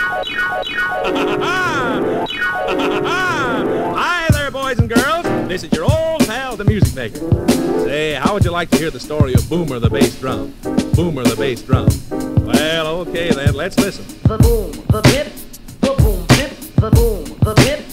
Hi there, boys and girls. This is your old pal, the Music Maker. Say, how would you like to hear the story of Boomer the bass drum? Boomer the bass drum. Well, okay then, let's listen. The boom, the bip, the boom, bip, the boom, the bip.